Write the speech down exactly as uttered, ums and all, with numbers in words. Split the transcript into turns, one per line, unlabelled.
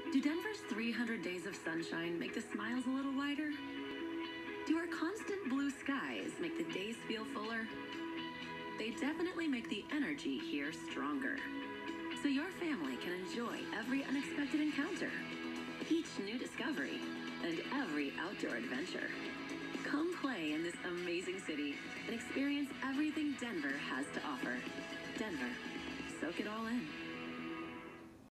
Do Denver's three hundred days of sunshine make the smiles a little wider? Do our constant blue skies make the days feel fuller? They definitely make the energy here stronger, so your family can enjoy every unexpected encounter, each new discovery, and every outdoor adventure. Come play